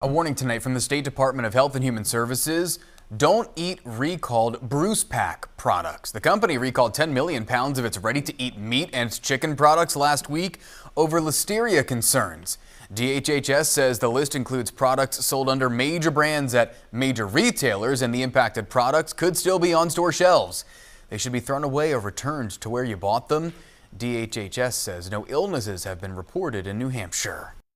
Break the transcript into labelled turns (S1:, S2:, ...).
S1: A warning tonight from the State Department of Health and Human Services. Don't eat recalled BrucePac products. The company recalled 10 million pounds of its ready-to-eat meat and chicken products last week over listeria concerns. DHHS says the list includes products sold under major brands at major retailers, and the impacted products could still be on store shelves. They should be thrown away or returned to where you bought them. DHHS says no illnesses have been reported in New Hampshire.